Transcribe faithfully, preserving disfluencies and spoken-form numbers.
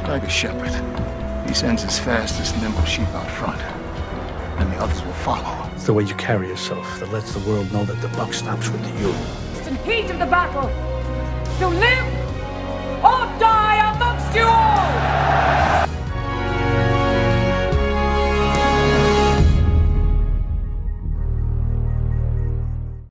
like a shepherd. He sends his fastest, nimble sheep out front, and the others will follow. It's the way you carry yourself that lets the world know that the buck stops with you. It's the heat of the battle. To live